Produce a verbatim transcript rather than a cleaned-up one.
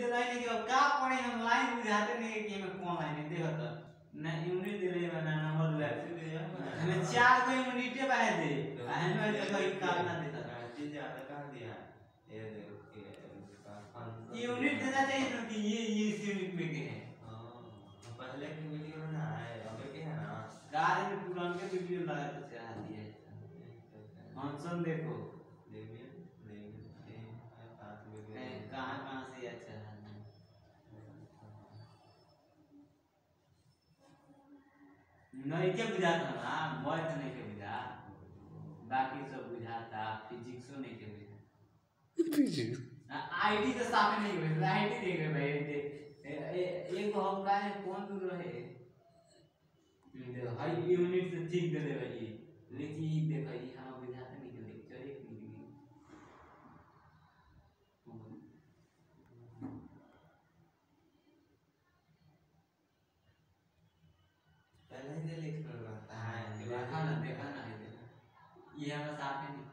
दे line के का पढ़े हम लाइन बुझाते नहीं कि में कौन लाइन देखो तो ना यूनिट दे ले ना नंबर दे हमें चार को यूनिट बाहे दे हमें देखो एक काम ना देता चीज ज्यादा कहां दिया ये देखो यूनिट देना चाहिए ना कि ये ये इस यूनिट में के है हां पहले की वीडियो में ना है अब के है ना कार में पुरान के वीडियो लगा तो चढ़ा दिया है ऑप्शन देखो देखिए देखिए साथ में कहां कहां से अच्छा है नहीं के बुझाता ना मैथ नहीं के बुझा बाकी सब बुझाता फिजिक्स नहीं के बुझा फिजिक्स आईडी तो सामने नहीं हुई आईडी देख रहे भाई देख एक हम का है कौन दूर रहे देखो हाई यूनिट से ठीक दे दे भाई लेकिन देखो ये हम बुझाते नहीं के लेक्चर एक नहीं पहले ही लिख कर रहा है देखा ना देखा ना ये हमें साथ में